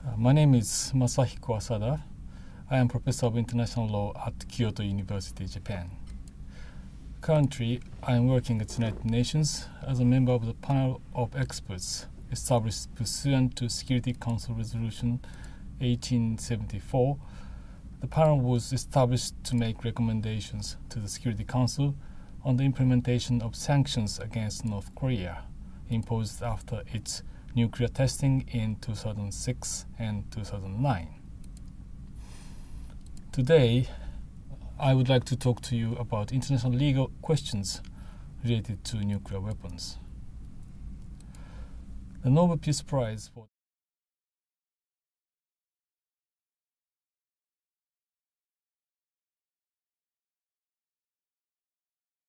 My name is Masahiko Asada. I am Professor of International Law at Kyoto University, Japan. Currently, I am working at the United Nations as a member of the panel of experts established pursuant to Security Council Resolution 1874. The panel was established to make recommendations to the Security Council on the implementation of sanctions against North Korea imposed after its nuclear testing in 2006 and 2009. Today, I would like to talk to you about international legal questions related to nuclear weapons. The Nobel Peace Prize for